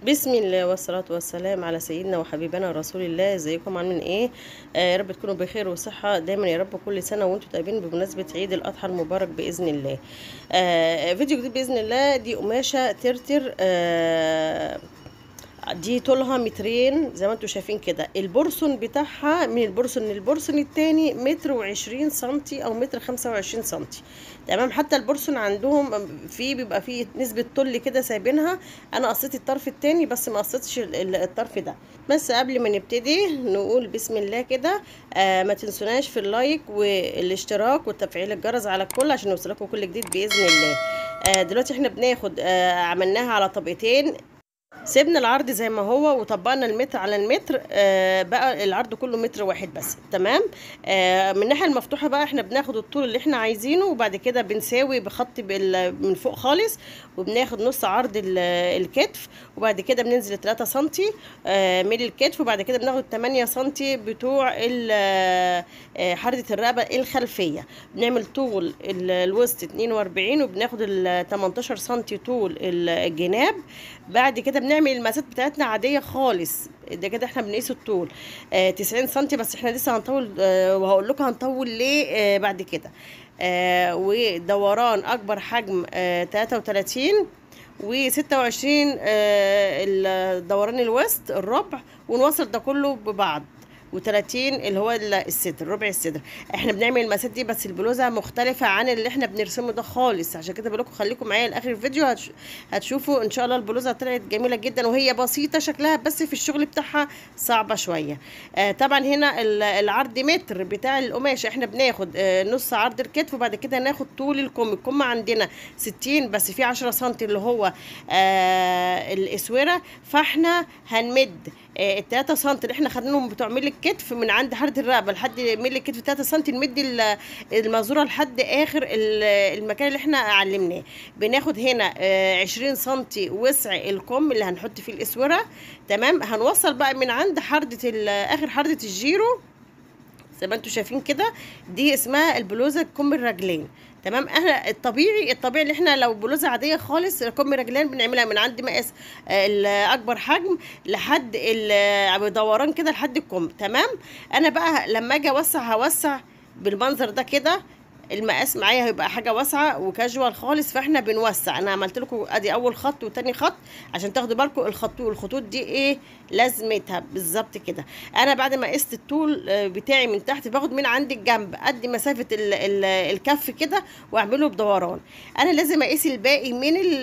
بسم الله والصلاة والسلام على سيدنا وحبيبنا رسول الله. ازيكم عاملين ايه؟ يا رب تكونوا بخير وصحة دايما يا رب، كل سنة وانتم طيبين بمناسبة عيد الأضحى المبارك بإذن الله. فيديو جديد بإذن الله. دي قماشة ترتر، دي طولها مترين زي ما انتم شايفين كده. البورسون بتاعها من البورسون للبورسون التاني متر وعشرين سنتي او متر 25 سنتي. تمام. حتى البورسون عندهم بيبقى فيه نسبة طل كده سايبينها. انا قصيت الطرف التاني بس ما قصيتش الطرف ده. بس قبل ما نبتدي نقول بسم الله كده. ما تنسوناش في اللايك والاشتراك وتفعيل الجرس على الكل عشان يوصلكم كل جديد بإذن الله. دلوقتي احنا بناخد عملناها على طبقتين، سيبنا العرض زي ما هو وطبقنا المتر على المتر. بقى العرض كله متر واحد بس. تمام. من الناحيه المفتوحه بقى احنا بناخد الطول اللي احنا عايزينه، وبعد كده بنساوي بخط من فوق خالص، وبناخد نص عرض الكتف، وبعد كده بننزل 3 سنتي من الكتف، وبعد كده بناخد 8 سنتي بتوع حردة الرقبه الخلفيه. بنعمل طول الوسط 42، وبناخد ال 18 سنتي طول الجناب. بعد كده بنعمل المقاسات بتاعتنا عاديه خالص. ده كده احنا بنقيس الطول 90 سنتي، بس احنا لسه هنطول وهقول لكم هنطول ليه بعد كده. ودوران اكبر حجم 33 و26 الدوران الوسط الربع، ونوصل ده كله ببعض. و30 اللي هو الصدر، ربع الصدر. احنا بنعمل المقاسات دي بس البلوزه مختلفه عن اللي احنا بنرسمه ده خالص، عشان كده بقول لكم خليكم معايا لاخر الفيديو. هتشوفوا ان شاء الله البلوزه طلعت جميله جدا، وهي بسيطه شكلها بس في الشغل بتاعها صعبه شويه. طبعا هنا العرض متر بتاع القماشه، احنا بناخد نص عرض الكتف، وبعد كده ناخد طول الكم عندنا 60 بس في 10 سم اللي هو الاسوره. فاحنا هنمد ال 3 سم اللي احنا خدناهم بتوع ميل الكتف من عند حرة الرقبه لحد ميل الكتف 3 سم، نمد المزوره لحد اخر المكان اللي احنا علمناه. بناخد هنا 20 سم وسع الكم اللي هنحط فيه الاسوره. تمام. هنوصل بقى من عند اخر حردة الجيرو زي ما انتم شايفين كده. دي اسمها البلوزه كم الرجلين. تمام. احنا الطبيعي اللي احنا لو بلوزه عاديه خالص كم رجلين بنعملها من عند مقاس الاكبر حجم لحد دوران كده لحد الكم. تمام. انا بقى لما اجي هوسع بالمنظر ده كده. المقاس معايا هيبقى حاجه واسعه وكاجوال خالص، فاحنا بنوسع. انا عملت لكم ادي اول خط وتاني خط عشان تاخدوا بالكم الخطوط دي ايه لازمتها بالظبط كده. انا بعد ما قست الطول بتاعي من تحت باخد من عند الجنب قد مسافه الكف كده واعمله بدوران. انا لازم اقيس الباقي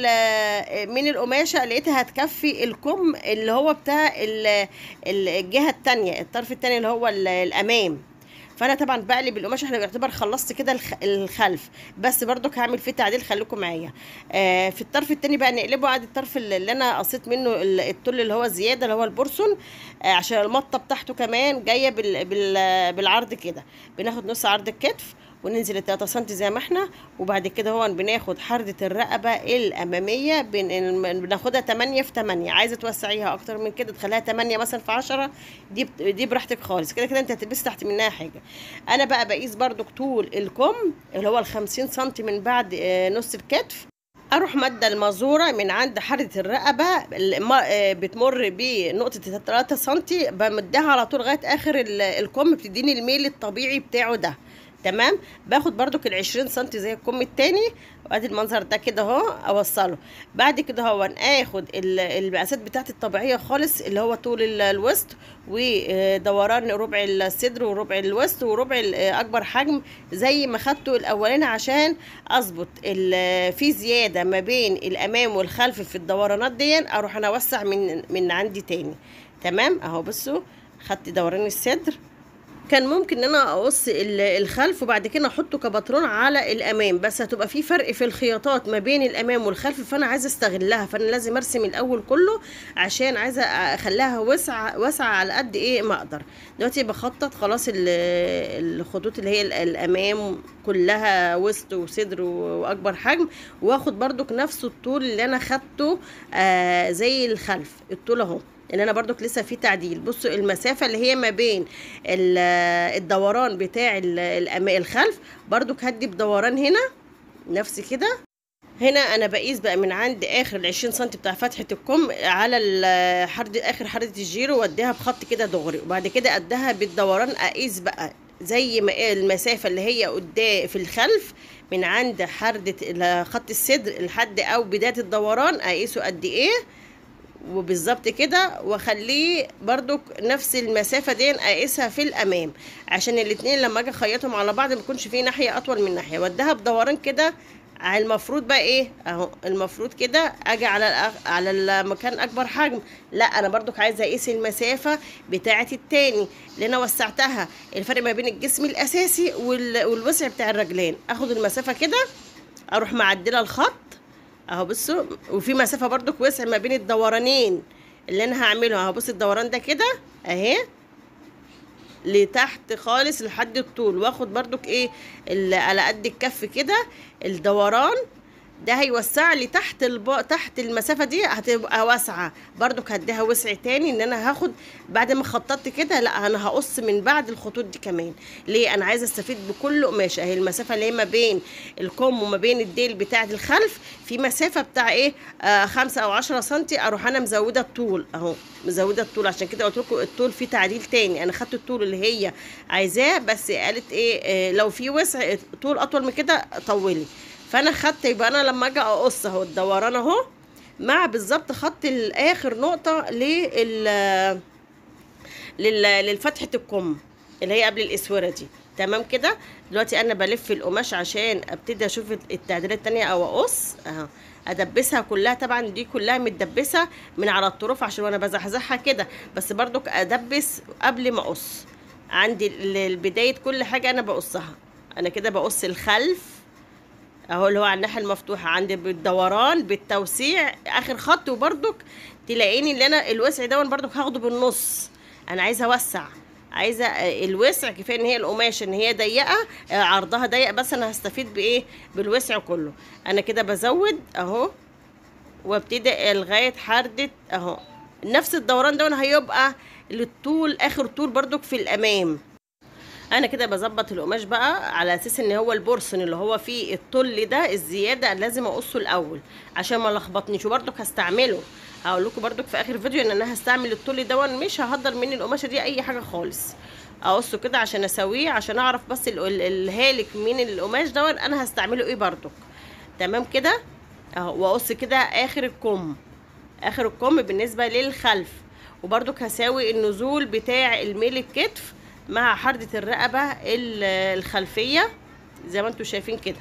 من القماشه، لقيتها هتكفي الكم اللي هو بتاع الجهه التانيه، الطرف التاني اللي هو الامام. فانا طبعا بقلب القماش. احنا بيعتبر خلصت كده الخلف، بس برضك هعمل فيه تعديل، خليكم معايا. في الطرف التاني بقى نقلبه عاد الطرف اللي انا قصيت منه الطول اللي هو زياده اللي هو البورسون، عشان المطه بتاعته كمان جايه بالعرض كده. بناخد نص عرض الكتف وننزل 3 سم زي ما احنا، وبعد كده هو بناخد حردة الرقبة الأمامية بناخدها 8 في 8. عايزة توسعيها أكتر من كده تخليها 8 مثلا في 10، دي براحتك خالص. كده كده أنت هتلبسي تحت منها حاجة. أنا بقى بقيس برضو طول الكم اللي هو 50 سم من بعد نص الكتف. اروح ماده المازوره من عند حردة الرقبه بتمر بنقطه 3 سم، بمدها على طول لغايه اخر الكم، بتديني الميل الطبيعي بتاعه ده. تمام. باخد برضو ال20 سم زي الكم التاني، وادي المنظر ده كده اهو اوصله. بعد كده هو اخد المقاسات بتاعتي الطبيعيه خالص اللي هو طول الوسط ودوران ربع الصدر وربع الوسط وربع اكبر حجم زي ما خدته الاولاني، عشان اظبط في زياده ما بين الامام والخلف في الدورانات دي اروح انا اوسع من عندي تاني. تمام. اهو بصوا خدت دوران الصدر. كان ممكن ان انا اقص الخلف وبعد كده احطه كباترون على الامام، بس هتبقى في فرق في الخياطات ما بين الامام والخلف، فانا عايزه استغلها. فانا لازم ارسم الاول كله عشان عايزه اخليها واسعه على قد ايه ما اقدر. دلوقتي بخطط خلاص الخطوط اللي هي الامام كلها وسط وصدر واكبر حجم، واخد برضو نفس الطول اللي انا خدته زي الخلف. الطول اهو اللي انا برضك لسه في تعديل. بصوا المسافه اللي هي ما بين الدوران بتاع الخلف برضك هدي بدوران هنا نفس كده. هنا انا بقيس بقى من عند اخر ال20 سم بتاع فتحه الكم على اخر حرده الجيرو، واديها بخط كده دغري، وبعد كده اديها بالدوران. اقيس بقى زي ما المسافه اللي هي قدام في الخلف من عند حرده خط الصدر لحد او بدايه الدوران، اقيسه قد ايه وبالظبط كده، واخليه برضو نفس المسافه دي اقيسها في الامام، عشان الاتنين لما اجي اخيطهم على بعض ما يكونش فيه ناحيه اطول من ناحيه. واديها بدوران كده. المفروض بقى ايه اهو، المفروض كده اجي على المكان اكبر حجم. لا انا برضو عايزه اقيس المسافه بتاعه التاني اللي انا وسعتها، الفرق ما بين الجسم الاساسي والوسع بتاع الرجلين. اخد المسافه كده، اروح معدله الخط اهو بصوا، وفي مسافه برضو وسع ما بين الدورانين اللي انا هعمله اهو. بص الدوران ده كده اهي لتحت خالص لحد الطول، واخد برضك ايه على قد الكف كده الدوران ده هيوسع لي تحت المسافه دي هتبقى واسعه. برضك هديها وسع تاني، ان انا هاخد بعد ما خططت كده، لا انا هقص من بعد الخطوط دي كمان. ليه؟ انا عايزه استفيد بكل قماشه. اهي المسافه اللي هي ما بين الكم وما بين الديل بتاعه الخلف في مسافه بتاع ايه 5 أو 10 سنتي، اروح انا مزوده الطول اهو، مزوده الطول. عشان كده قلت لكم الطول فيه تعديل تاني. انا خدت الطول اللي هي عايزاه، بس قالت ايه لو في وسع طول اطول من كده طولي. فانا خدت، يبقى انا لما اجي اقص اهو الدوران اهو مع بالظبط خط الاخر نقطه للفتحه الكم اللي هي قبل الاسوره دي. تمام كده. دلوقتي انا بلف القماش عشان ابتدي اشوف التعديلات التانية او اقص اهو، ادبسها كلها. طبعا دي كلها متدبسه من على الطرف عشان وانا بزحزحها كده، بس برضك ادبس قبل ما اقص. عندي بدايه كل حاجه انا بقصها. انا كده بقص الخلف اهو اللي هو على الناحيه المفتوحه، عندي بالدوران بالتوسيع اخر خط. وبرضك تلاقيني اللي انا الوسع ده برضك هاخده بالنص. انا عايزه اوسع، عايزه الوسع كفايه ان هي القماشه ان هي ضيقه، عرضها ضيق، بس انا هستفيد بايه بالوسع كله. انا كده بزود اهو وابتدي لغايه حرده اهو نفس الدوران ده، وانا هيبقى للطول اخر طول برضك في الامام. انا كده بظبط القماش بقى على اساس ان هو البورسن اللي هو فيه الطل ده الزياده لازم اقصه الاول عشان ما لخبطنيش. وبرضك هستعمله، هقول لكم برضك في اخر فيديو ان انا هستعمل الطل ده، مش ههدر من القماشه دي اي حاجه خالص. اقصه كده عشان اسويه، عشان اعرف بس الهالك من القماش ده انا هستعمله ايه برضك. تمام كده اهو. واقص كده اخر الكم، اخر الكم بالنسبه للخلف. وبرضك هساوي النزول بتاع الميل الكتف مع حردة الرقبة الخلفية زي ما انتم شايفين كده.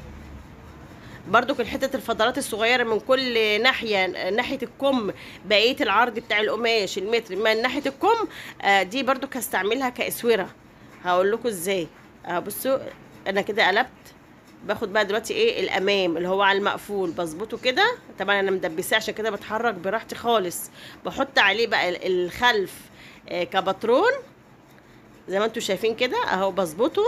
برضو الحتة الفضلات الصغيرة من كل ناحية، ناحية الكم بقية العرض بتاع القماش المتر من ناحية الكم دي برضو هستعملها كاسورة. هقول لكم ازاي. بصوا انا كده قلبت، باخد بقى دلوقتي ايه الامام اللي هو على المقفول بظبطه كده. طبعا انا مدبساه عشان كده بتحرك براحتي خالص. بحط عليه بقى الخلف كباترون زي ما انتم شايفين كده اهو، بظبطه.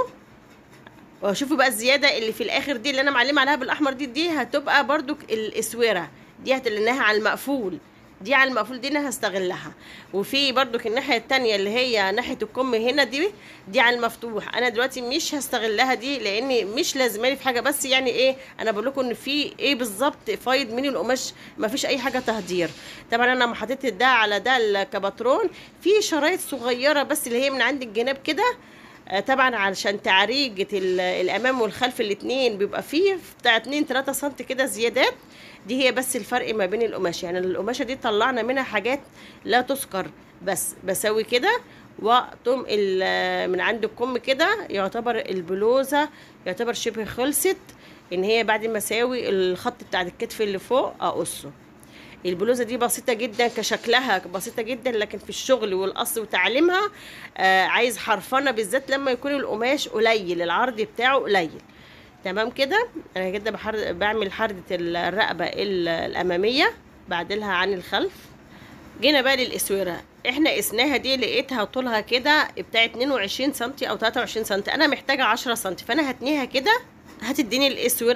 وشوفوا بقى الزياده اللي في الاخر دي اللي انا معلمه عليها بالاحمر دي هتبقى برضو الاسوره دي، هتلناها على المقفول. دي على المقفول دي انا هستغلها. وفي برضو الناحيه التانية اللي هي ناحيه الكم هنا دي على المفتوح. انا دلوقتي مش هستغلها دي لاني مش لازماني في حاجه، بس يعني ايه انا بقول لكم ان في ايه بالظبط فايض من القماش، ما فيش اي حاجه تهدير. طبعا انا لما حطيت ده على ده الكباترون في شرايط صغيره بس اللي هي من عند الجناب كده، طبعا علشان تعريجة الامام والخلف الاتنين بيبقى فيه بتاع 2-3 سم كده زيادات. دي هي بس الفرق ما بين القماشه. يعني القماشه دي طلعنا منها حاجات لا تذكر. بس بسوي كده واقطم من عند الكم كده، يعتبر البلوزه يعتبر شبه خلصت. ان هي بعد ما اساوي الخط بتاع الكتف اللي فوق اقصه. البلوزه دي بسيطه جدا كشكلها، بسيطه جدا، لكن في الشغل والقص وتعليمها عايز حرفنه، بالذات لما يكون القماش قليل العرض بتاعه قليل. تمام كده. انا كده بعمل حردة الرقبه الاماميه بعدلها عن الخلف. جينا بقى للاسوره. احنا قسناها دي لقيتها طولها كده بتاع 22 سم او 23 سم، انا محتاجه 10 سم، فانا هتنيها كده هتديني الاسوره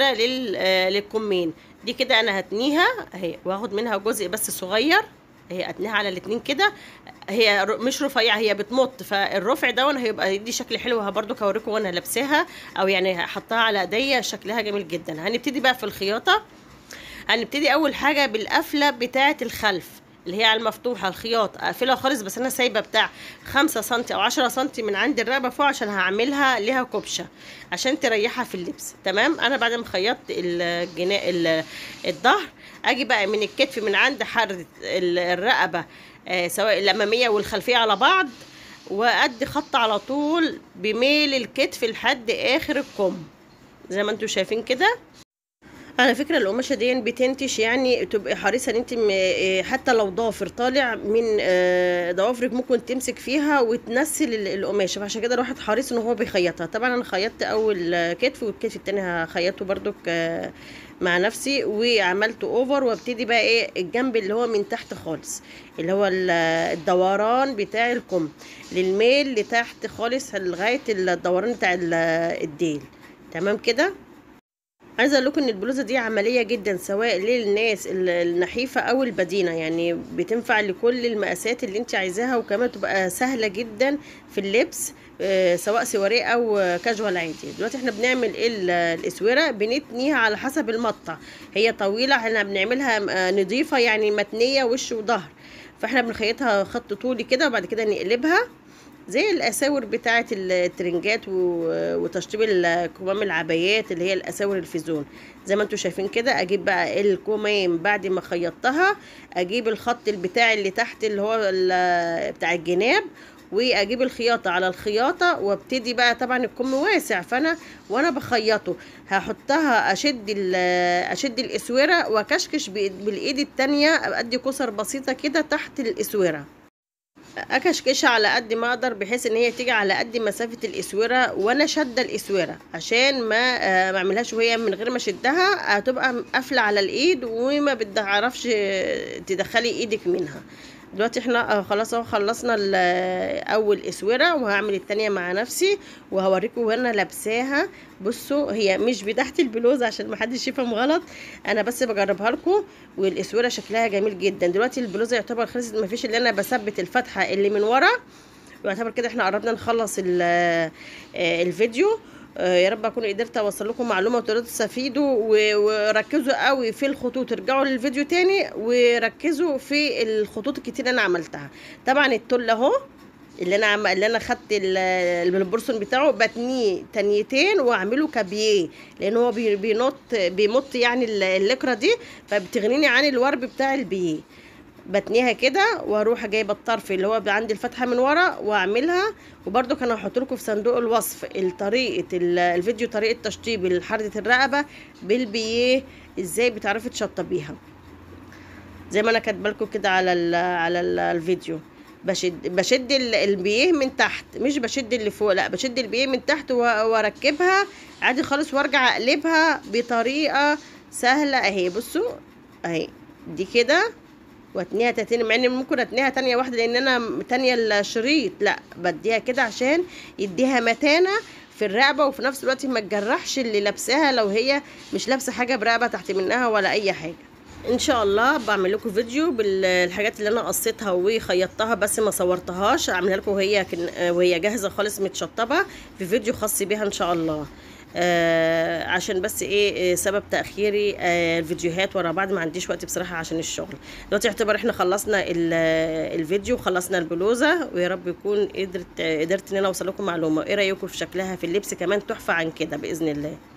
للكمين دي كده. انا هتنيها اهي واخد منها جزء بس صغير اهي، اتنيها على الاتنين كده. هي مش رفيعه، هي بتمط، فالرفع ده وانا هيبقى يدي شكل حلو. برضو هوريكم وانا لابساها او يعني هحطها على ايديا شكلها جميل جدا. هنبتدي بقى في الخياطه. هنبتدي اول حاجه بالقفله بتاعه الخلف اللي هي على المفتوحه، الخياط اقفلها خالص، بس انا سايبه بتاع 5 سنتي او 10 سنتي من عند الرقبه فوق عشان هعملها ليها كبشه عشان تريحها في اللبس. تمام. انا بعد ما خيطت الظهر، اجي بقى من الكتف من عند حرة الرقبه سواء الاماميه والخلفيه على بعض، وادي خط على طول بميل الكتف لحد اخر الكم زي ما انتم شايفين كده. على فكره القماشه دي بتنتش، يعني تبقي حريصه ان انت حتى لو ضافر طالع من ضوافرك ممكن تمسك فيها وتنسل القماشه، فعشان كده الواحد حريص ان هو بيخيطها. طبعا انا خيطت اول كتف، والكتف التاني هخيطه برضك مع نفسي، وعملته اوفر، وابتدي بقى ايه الجنب اللي هو من تحت خالص اللي هو الدوران بتاع الكم للميل لتحت خالص لغايه الدوران بتاع الديل. تمام كده. عايزه اقول لكم ان البلوزه دي عمليه جدا سواء للناس النحيفه او البدينه، يعني بتنفع لكل المقاسات اللي انت عايزاها، وكمان تبقى سهله جدا في اللبس سواء سواريه او كاجوال عادي. دلوقتي احنا بنعمل الاسوره بنتنيها على حسب المقطع، هي طويله احنا بنعملها نضيفه يعني متنيه وش وظهر، فاحنا بنخيطها خط طولي كده وبعد كده نقلبها زي الاساور بتاعه الترنجات وتشطيب الكمام العبايات اللي هي الاساور الفيزون زي ما انتم شايفين كده. اجيب بقى الكمام بعد ما خيطتها، اجيب الخط بتاع اللي تحت اللي هو بتاع الجناب، واجيب الخياطه على الخياطه، وابتدي بقى طبعا الكم واسع، فانا وانا بخيطه هحطها اشد الاسوره واكشكش بالايد التانية، ادي كسر بسيطه كده تحت الاسوره، اكشكشها على قد ما اقدر بحيث ان هي تيجي على قد مسافه الاسوره وانا شاده الاسوره، عشان ما اعملهاش وهي من غير ما اشدها هتبقى قافله على الايد وما بتعرفش تدخلي ايدك منها. دلوقتي احنا خلاص اهو خلصنا اول اسوره، وهعمل التانية مع نفسي وهوريكم وانا لابساها. بصوا هي مش بتاعت البلوزه عشان ما حدش يفهم غلط، انا بس بجربها لكم، والاسوره شكلها جميل جدا. دلوقتي البلوزه يعتبر خلصت، ما فيش اللي انا بثبت الفتحه اللي من ورا، ويعتبر كده احنا قربنا نخلص الفيديو. يا رب اكون قدرت اوصل لكم معلومه وتقدروا تستفيدوا، وركزوا قوي في الخطوط، ارجعوا للفيديو تاني وركزوا في الخطوط الكتير اللي انا عملتها. طبعا التل اهو اللي انا خدت البورسون بتاعه بتنيه تنيتين واعمله كابيه، لان هو بيمط يعني اللكره دي، فبتغنيني عن الورب بتاع البيه. بتنيها كده واروح جايبه الطرف اللي هو عندي الفتحه من ورا واعملها. وبرده كان هحط لكم في صندوق الوصف طريقه الفيديو، طريقه تشطيب حرده الرقبه بالبيه، ازاي بتعرفي تشطبيها زي ما انا كاتبه لكم كده على الفيديو. بشد البيه من تحت، مش بشد اللي فوق، لا بشد البيه من تحت واركبها عادي خالص، وارجع اقلبها بطريقه سهله اهي. بصوا اهي دي كده، واتنيها تاني، مع ان ممكن اتنيها تانية واحده لان انا تانية الشريط، لا بديها كده عشان يديها متانه في الرقبه، وفي نفس الوقت ما تجرحش اللي لابساها لو هي مش لابسه حاجه برقبه تحت منها ولا اي حاجه. ان شاء الله بعمل لكم فيديو بالحاجات اللي انا قصيتها وخيطتها بس ما صورتهاش، اعملها لكم وهي جاهزه خالص متشطبه في فيديو خاص بيها ان شاء الله. عشان بس ايه سبب تاخيري الفيديوهات ورا بعض، ما عنديش وقت بصراحه عشان الشغل. دلوقتي يعتبر احنا خلصنا الفيديو وخلصنا البلوزه، ويا رب يكون قدرت ان انا اوصل لكم معلومه. ايه رايكم في شكلها في اللبس كمان تحفه عن كده باذن الله.